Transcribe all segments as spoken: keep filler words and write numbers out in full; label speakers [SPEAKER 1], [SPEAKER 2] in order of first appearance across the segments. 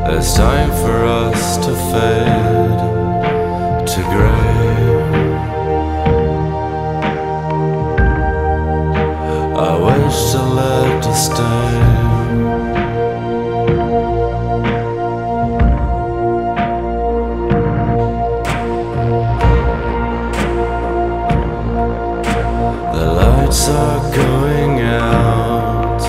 [SPEAKER 1] It's time for us to fade to grey. I wish to let to stay. The lights are going out.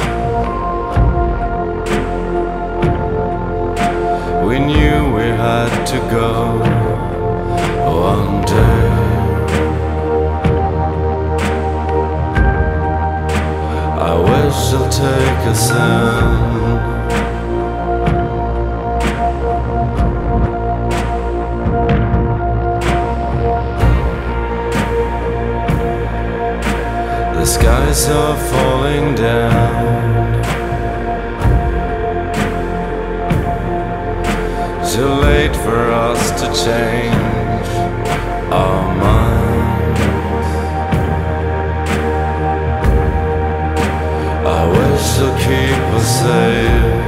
[SPEAKER 1] We knew we had to go one day. I wish she'll take us in. The skies are falling down. Too late for us to change our minds. I wish she'll keep us safe.